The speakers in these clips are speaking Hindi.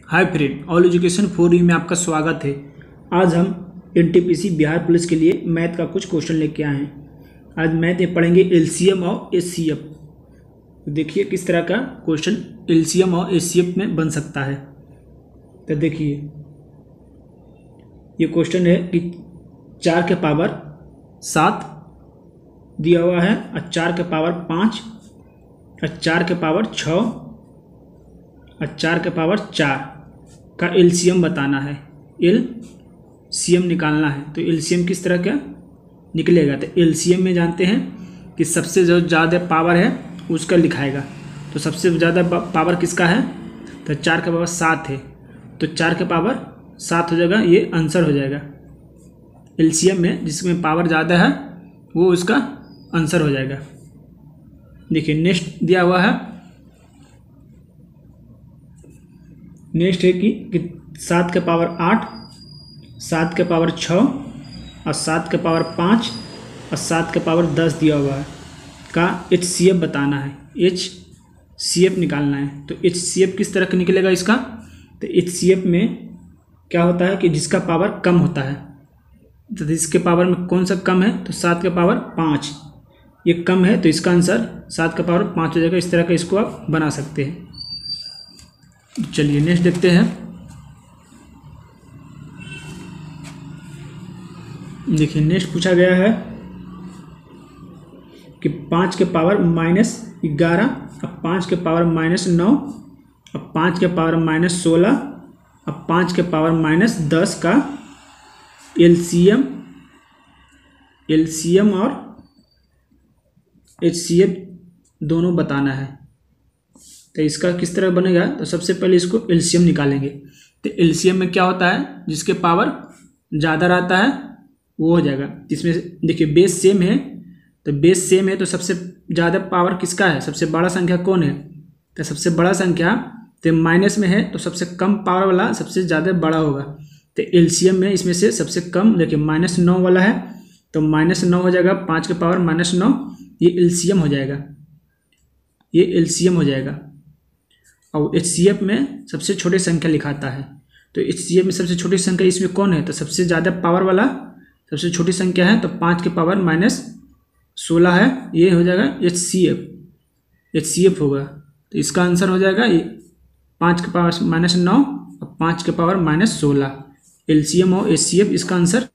Hi friend, all education for you में आपका स्वागत है। आज हम एनटीपीसी बिहार पुलिस के लिए मैथ का कुछ क्वेश्चन लेके आए हैं। आज मैथ में पढ़ेंगे एलसीएम और एचसीएफ। तो देखिए किस तरह का क्वेश्चन एलसीएम और एचसीएफ में बन सकता है। तो देखिए ये क्वेश्चन है कि 4 के पावर 7 दिया हुआ है और 4 के पावर 5 और 4 के पावर 6 और 4 के पावर 4 का एलसीएम बताना है। एलसीएम निकालना है। तो एलसीएम किस तरह का निकलेगा? तो एलसीएम में जानते हैं कि सबसे जो ज़्यादा पावर है उसका लिखाएगा। तो सबसे ज़्यादा पावर किसका है? तो 4 के पावर 7 है, तो 4 के पावर 7 हो जाएगा, ये आंसर हो जाएगा। एलसीएम में जिसमें पावर ज़्यादा है वो उसका आंसर हो जाएगा। देखिए नेक्स्ट दिया हुआ है, नेक्स्ट है कि 7 के पावर 8, 7 के पावर 6 और 7 के पावर 5 और 7 के पावर 10 दिया हुआ है का एचसीएफ बताना है। एचसीएफ निकालना है। तो एचसीएफ किस तरह का निकलेगा इसका? तो एचसीएफ में क्या होता है कि जिसका पावर कम होता है। तो इसके पावर में कौन सा कम है? तो 7 के पावर 5 ये कम है, तो इसका आंसर 7 के पावर 5 हो जाएगा। इस तरह का इसको आप बना सकते हैं। चलिए नेक्स्ट देखते हैं। देखिए नेक्स्ट पूछा गया है कि 5 के पावर -11 और 5 के पावर -9 और 5 के पावर -16 और 5 के पावर -10 का एलसीएम और एचसीएफ दोनों बताना है। तो इसका किस तरह बनेगा? तो सबसे पहले इसको एलसीएम निकालेंगे। तो एलसीएम में क्या होता है? जिसके पावर ज़्यादा रहता है वो हो जाएगा। इसमें देखिए बेस सेम है, तो बेस सेम है तो सबसे ज़्यादा पावर किसका है? सबसे बड़ा संख्या कौन है? तो सबसे बड़ा संख्या तो माइनस में है, तो सबसे कम पावर वाला सबसे ज़्यादा बड़ा होगा। तो एलसीएम में इसमें से सबसे कम देखिए -9 वाला है, तो -9 हो जाएगा। 5 के पावर -9 ये एलसीएम हो जाएगा, ये एलसीएम हो जाएगा। और एचसीएफ में सबसे छोटी संख्या लिखाता है। तो एचसीएफ में सबसे छोटी संख्या इसमें कौन है? तो सबसे ज़्यादा पावर वाला सबसे छोटी संख्या है, तो 5 के पावर -16 है, ये हो जाएगा एचसीएफ होगा। तो इसका आंसर हो जाएगा ये 5 के पावर -9 और 5 के पावर -16 एलसीएम और एचसीएफ इसका आंसर।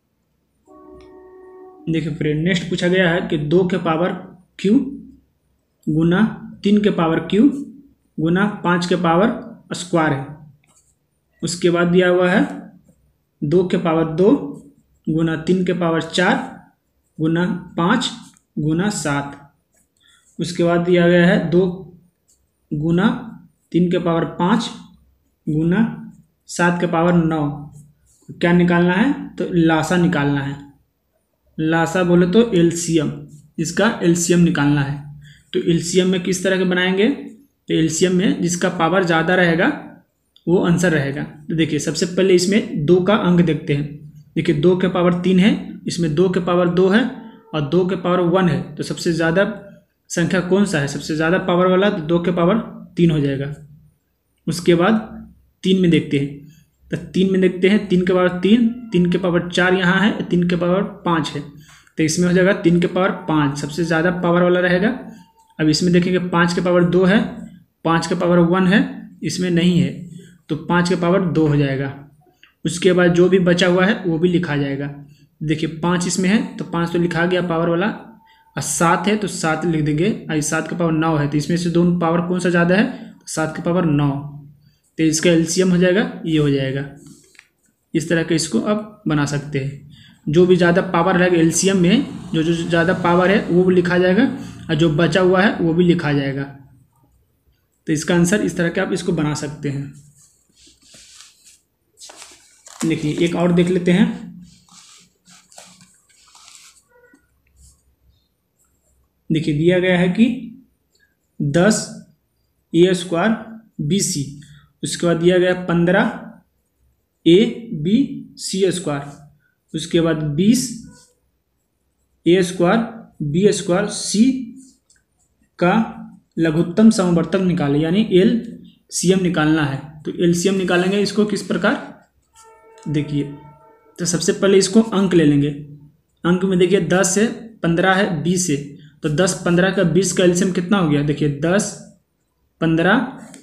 देखिए फ्रेंड नेक्स्ट पूछा गया है कि 2 के पावर q गुना 3 के पावर q गुना 5 के पावर स्क्वायर है। उसके बाद दिया हुआ है 2 के पावर 2 गुना 3 के पावर 4 गुना 5 गुना 7। उसके बाद दिया गया है 2 गुना 3 के पावर 5 गुना 7 के पावर 9। क्या निकालना है? तो लासा निकालना है। लासा बोले तो एलसीएम, इसका एलसीएम निकालना है। तो एलसीएम में किस तरह के बनाएंगे? तो एलसीएम में जिसका पावर ज़्यादा रहेगा वो आंसर रहेगा। तो देखिए सबसे पहले इसमें 2 का अंक देखते हैं। देखिए 2 के पावर 3 है, इसमें 2 के पावर 2 है और 2 के पावर 1 है। तो सबसे ज़्यादा संख्या कौन सा है? सबसे ज़्यादा पावर वाला, तो 2 के पावर 3 हो जाएगा। उसके बाद 3 में देखते हैं। तो 3 में देखते हैं, 3 के पावर 3, 3 के पावर 4 यहाँ है, 3 के पावर 5 है। तो इसमें हो जाएगा 3 के पावर 5 सबसे ज़्यादा पावर वाला रहेगा। अब इसमें देखेंगे 5 के पावर 2 है, 5 के पावर 1 है, इसमें नहीं है, तो 5 के पावर 2 हो जाएगा। उसके बाद जो भी बचा हुआ है वो भी लिखा जाएगा। देखिए 5 इसमें है, तो 5 तो लिखा गया पावर वाला, और 7 है तो 7 लिख देंगे। और 7 के पावर 9 है, तो इसमें से दोनों पावर कौन सा ज़्यादा है? 7 के पावर 9। तो इसका एलसीएम हो जाएगा, ये हो जाएगा। इस तरह के इसको आप बना सकते हैं। जो भी ज़्यादा पावर रहेगा एलसीएम में, जो जो ज़्यादा पावर है वो भी लिखा जाएगा, और जो बचा हुआ है वो भी लिखा जाएगा। तो इसका आंसर इस तरह के आप इसको बना सकते हैं। देखिए एक और देख लेते हैं। देखिए दिया गया है कि 10a² bc, उसके बाद दिया गया 15abc², उसके बाद 20a² b² c का लघुत्तम समवर्तक निकाले, यानी एलसीएम निकालना है। तो एलसीएम निकालेंगे इसको किस प्रकार, देखिए। तो सबसे पहले इसको अंक ले लेंगे। अंक में देखिए 10 है, 15 है, 20 है। तो 10, 15 का 20 का एलसीएम कितना हो गया, देखिए 10, 15,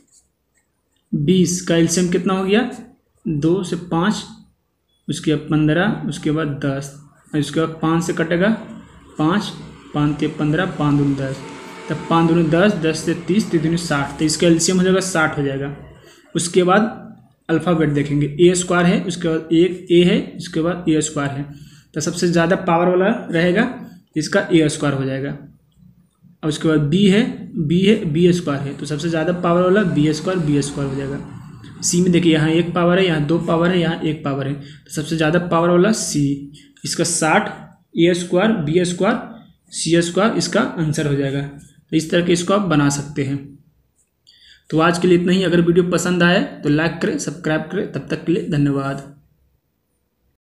20 का एलसीएम कितना हो गया, 2 से 5, उसके बाद 15, उसके बाद 10, उसके बाद 5 से कटेगा 5, 5 से 15, 5 दूनी 10, तब 5 दूनी 10, 10 से 30, 30 दूनी 60। तो इसका एलसीएम हो जाएगा 60 हो जाएगा। उसके बाद अल्फ़ाबेट देखेंगे, ए स्क्वायर है, उसके बाद एक ए है, उसके बाद ए स्क्वायर है। तो सबसे ज़्यादा पावर वाला रहेगा इसका ए स्क्वायर हो जाएगा। और उसके बाद बी है, बी स्क्वायर है, तो सबसे ज़्यादा पावर वाला बी स्क्वायर हो जाएगा। सी में देखिए यहाँ एक पावर है, यहाँ 2 पावर है, यहाँ 1 पावर है, तो सबसे ज़्यादा पावर वाला सी। इसका 60, A square, B square, C square इसका आंसर हो जाएगा। तो इस तरह के इसको आप बना सकते हैं। तो आज के लिए इतना ही। अगर वीडियो पसंद आए तो लाइक करें, सब्सक्राइब करें। तब तक के लिए धन्यवाद।